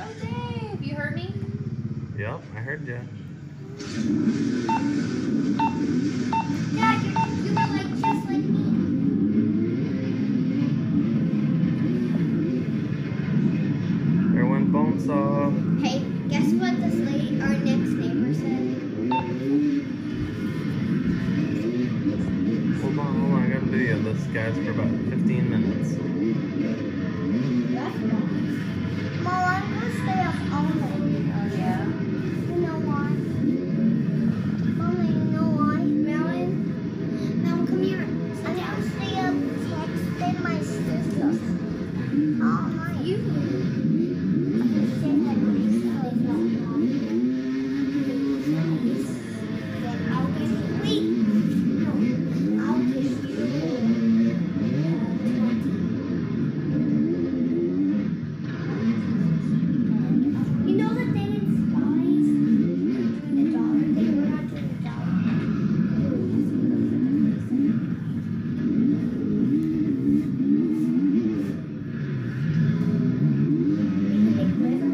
Oh, Dave, you heard me? Yep, I heard ya. Dad, you were like just like me. There went Bonesaw. Hey, guess what this lady, our next neighbor said? Hold on, I gotta video this, guys, for about 15 minutes. Mom, I'm gonna stay up all night. Oh, yeah. You know why? Mama, you know why? Melon, come here. I'm gonna stay up texting my sister all night. You? I'll give you. Wait. No, I'll give you. You know that they didn't spies doing the dollar thing? We're not doing the dollar. We can make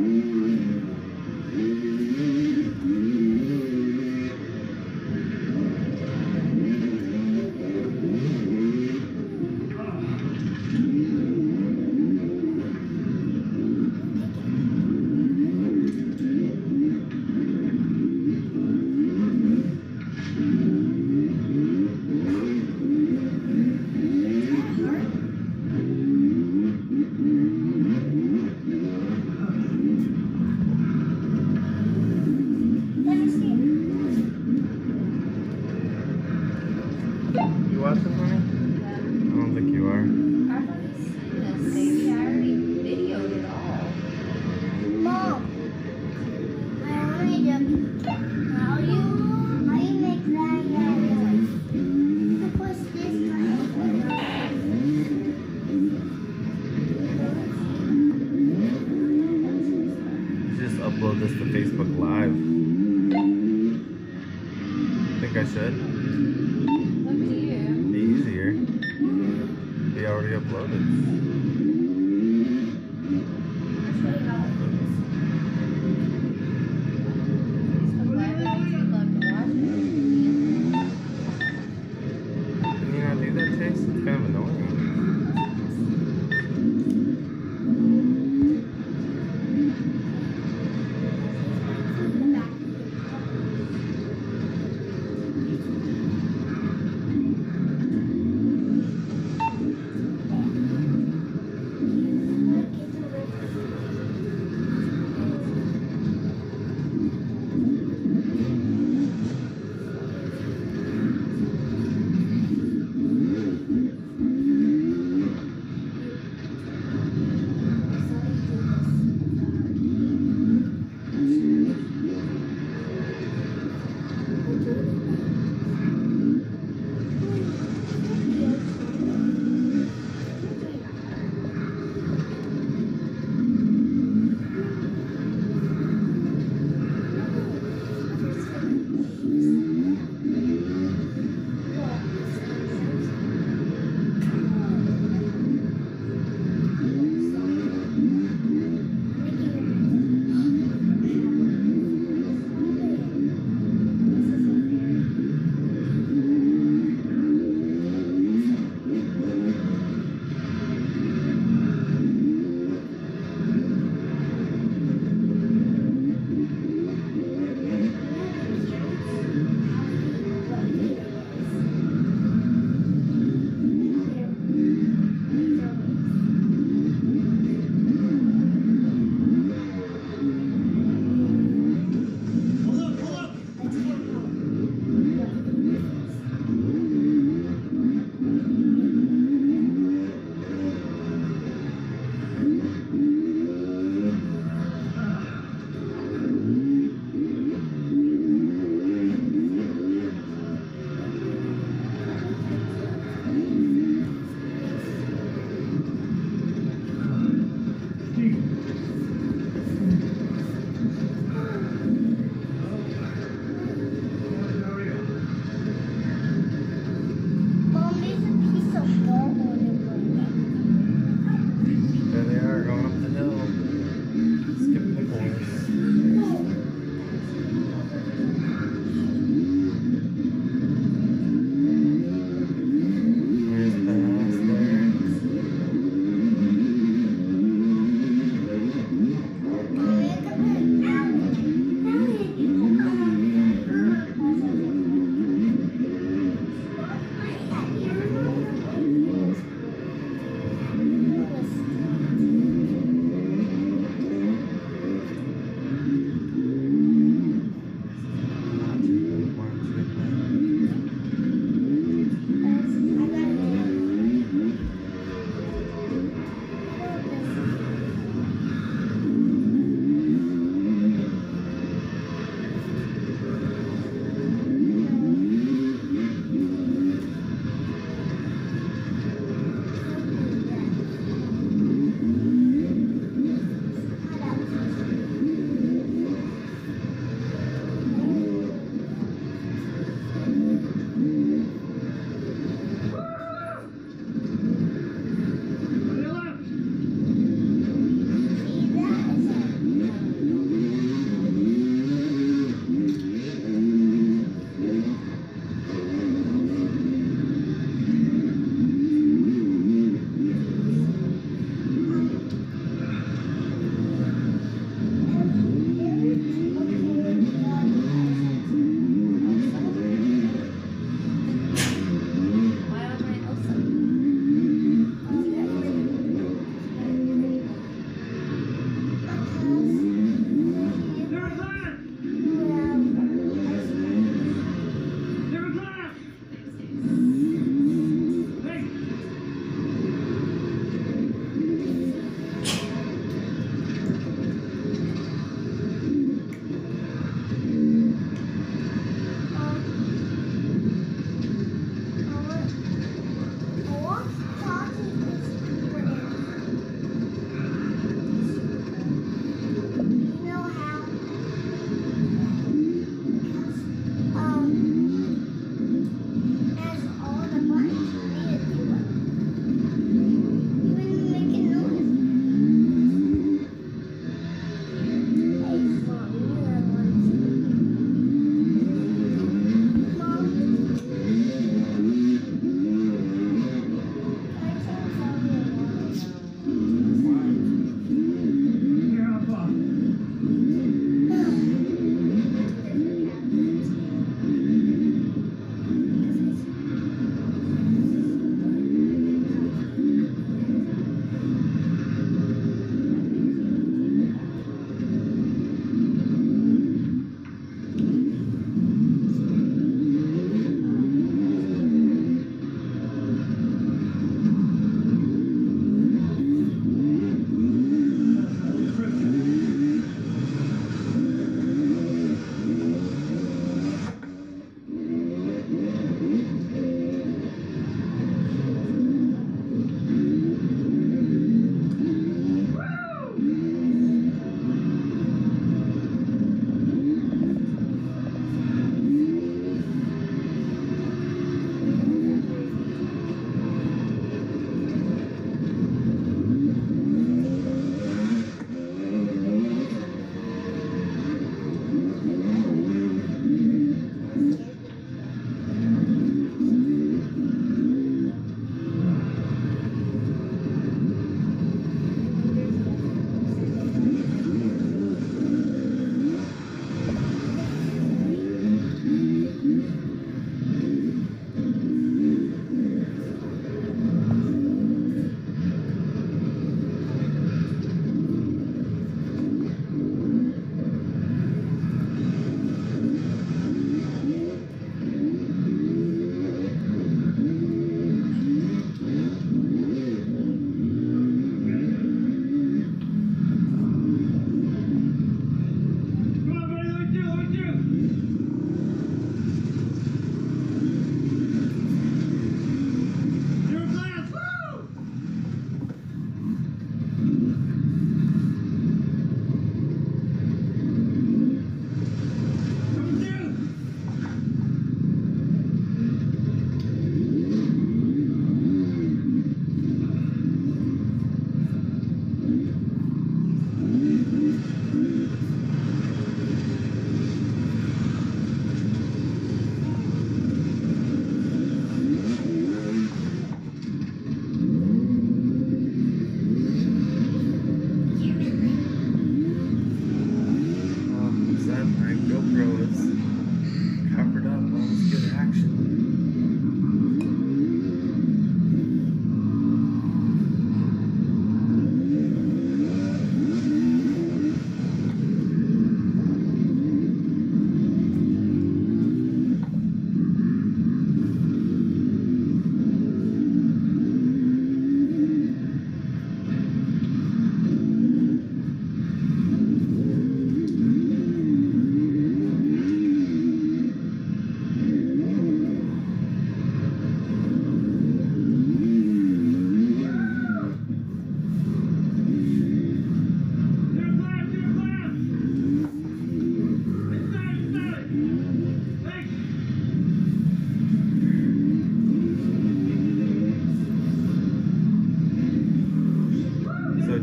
Let me see. You watching, honey? I don't think you are. I've already seen this, baby. I already videoed it all. Mom, I wanted to tell you how you make that noise. To push this Just upload this to Facebook Live. Think I should? Up to you. Be easier. Be already uploaded. Facebook Live, it makes me love to watch it. Can you not do that, Chase? It's kind of annoying.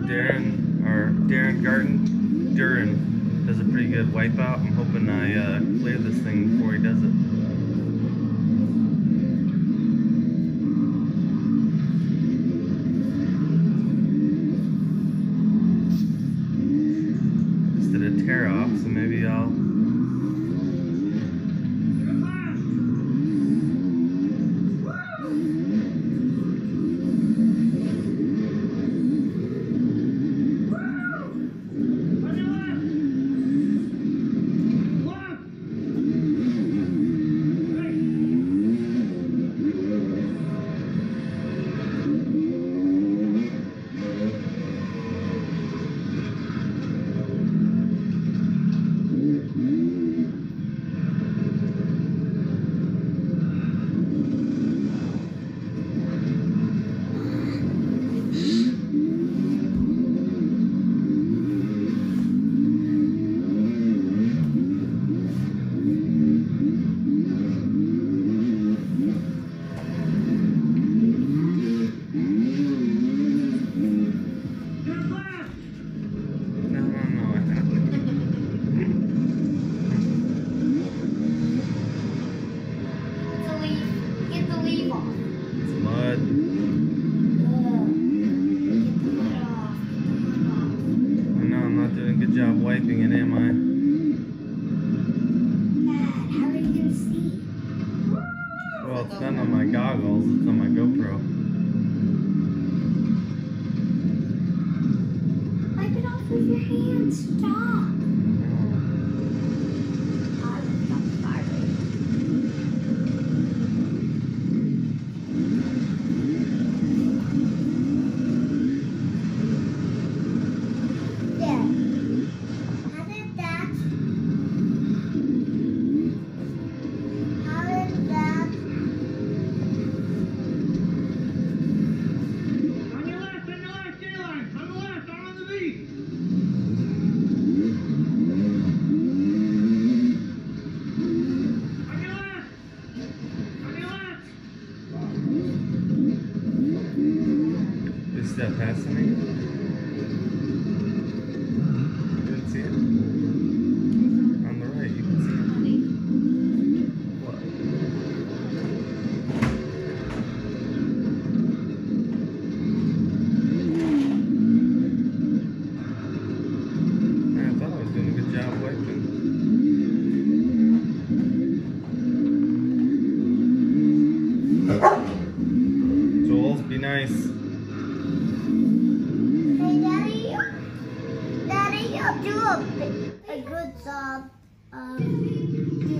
Darren Duran does a pretty good wipeout. I'm hoping I clear this thing before he does it. Just did a tear off, so maybe I'll. Get the leaf off. It's mud. Get the mud off. I know I'm not doing a good job wiping it, am I? Dad, how are you gonna see? Well, it's not on my goggles, it's on my GoPro. Wipe it off with your hands. Stop. Is that passing me? You didn't see it? On the right, you can see it. What? I thought I was doing a good job wiping. Jules, be nice. Daddy, you'll do a good job.